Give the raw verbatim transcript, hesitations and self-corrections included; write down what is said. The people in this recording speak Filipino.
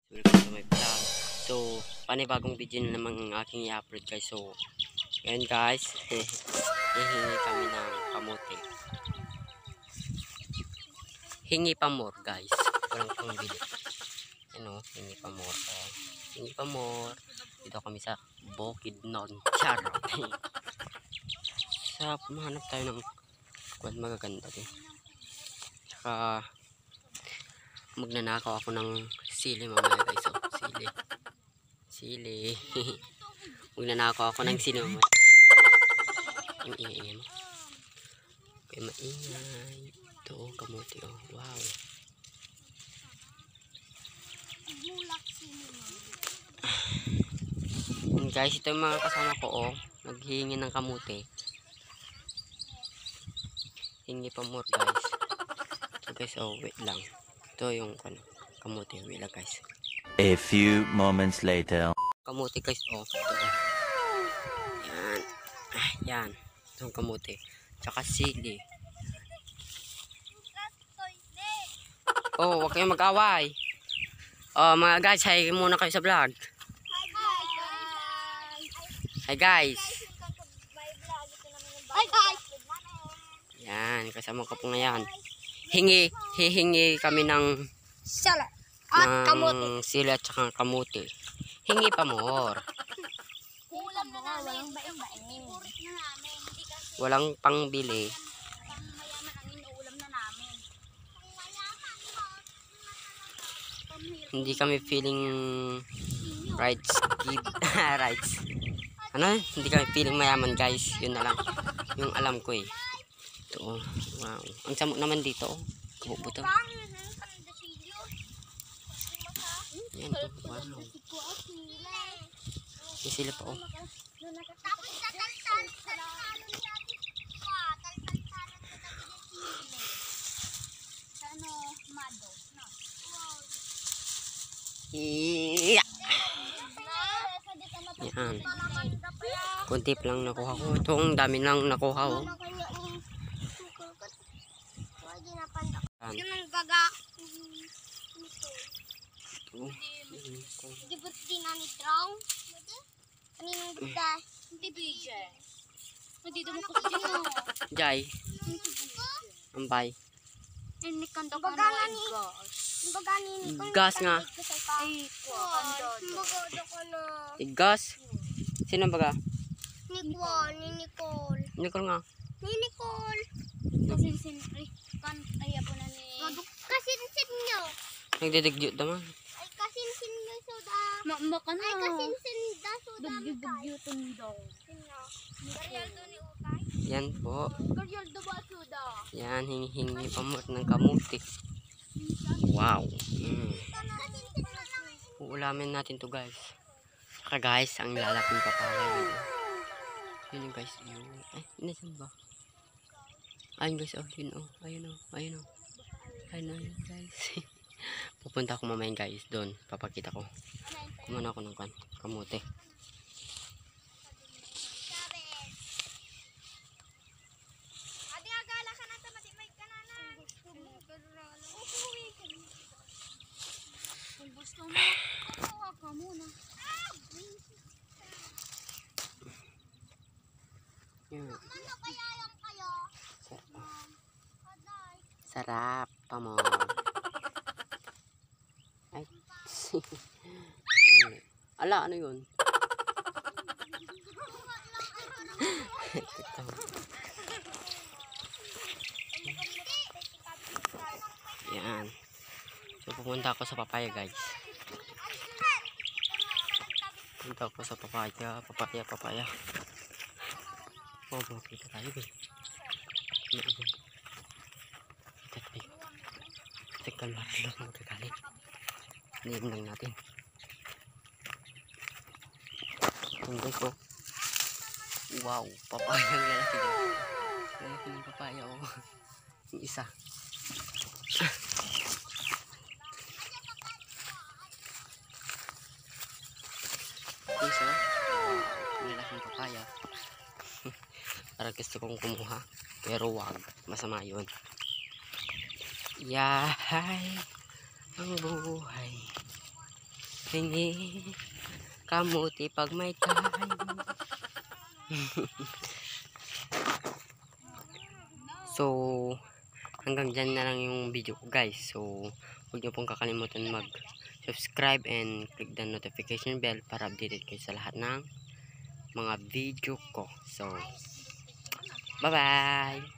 Welcome to my vlog. So, panibagong video na naman ang aking i-upload guys. So, ngayon guys, hihingi kami ng kamote. Hingi pa more guys. Walang pang bili. Ano, hingi pa more. Oh, hingi pa more. Dito kami sa Bukidnon. Charot. Sa mahanap tayo ng kwan magaganda din. Tsaka, magnanakaw ako ng sili mamaya guys. So, sili. Sili. Magnanakaw ako ng sili mamaya. Ang ingay mo. Kaya maingay. Ito oh, kamote oh. Wow. And guys, ito yung mga kasama ko oh. Naghihingi ng kamote. Hingi pa more guys. So guys, oh wait lang. Ito yung ano, kamote. Wait lang guys. A few moments later. Kamote guys, oh. Ito oh. Yan. Ah, yan. Itong kamote. Tsaka sili. Oh, huwag kayong mag-away. Oh, mga guys, hi muna kayo sa vlog. Hi guys. Hi guys. Yan, kasama ko po ngayon. Hingi, hihingi kami ng Sala. At kamote. ng sili at saka kamote. Hingi pa more. Ulam na namin. Baing-baing. Walang pangbili. Mayaman ang inuulam na namin. Hindi kami feeling rights kid. Rights. Ano? Hindi kami feeling mayaman guys. Yun na lang. Yung alam ko eh. Ito oh. Wow. Ang samok naman dito oh. Kabubuto. Yan oh. Wow. Yung sila pa oh. Tapos tataltal. Ano, mado. Iya. Yan. Kunti pa lang nakuha ko. Ito ang dami lang nakuha oh. Yan. Yun ang gaga. Ito. Di ba dinani drong? Kaninong gaga? Hindi B J. Nandito mo kasi dyan mo. Jai. Ambay. Ini kanda ka na ay gas. Baga ni Gas nga. Ay, kanda. Baga ka na. Igas. Sino baga? Nicole, ni Nicole. Nicole nga. Ni Nicole. Kasi siyempre, kan ay po na ni. Kasi sin nyo. Nagdidigyo naman. Ay kasi sin nyo soda. Ma ka na. Ay kasi sin da soda. Dugyo tundo. Garyaldo ni Utay. Yan po. Garyaldo ba soda? Yan, hingi-hingi pa mo ng kamuti. Wow. Mm. Uulamin natin to guys. Saka guys, ang lalaking papaya yun. Yun yung guys. Yun. Ay, nasan ba? Ayun guys, oh. Yun oh. Ayun oh. Ayun oh. Ayun oh. Ayun guys. Pupunta ako mamaya guys doon. Papakita ko. Kumana ako ng kan kamote. Adi agala ka na sa matimay ka na na. Kung gusto mo, kuha ka muna. Yun. Ano kaya yung kayo? Sarap. Aday. Sarap pa mo. Ay. Ala, ano yun? Yan. So pupunta ako sa papaya guys. Pupunta ako sa papaya, papaya, papaya. Oh, makita tayo guys. Kita tayo. Tekan lang lang magkakalit. Hindi lang natin. Yung guys oh. Wow, papaya ang lalaki guys. Lalaki ng papaya oh. Yung isa. Guys oh. Yung lalaking papaya. Para gusto kong kumuha. Pero wag. Masama yun. Yahay. Ang buhay. Hingi kamuti pag may tayo. So, hanggang dyan na lang yung video ko guys. So, huwag nyo pong kakalimutan mag-subscribe and click the notification bell para updated kayo sa lahat ng mga video ko. So, bye-bye!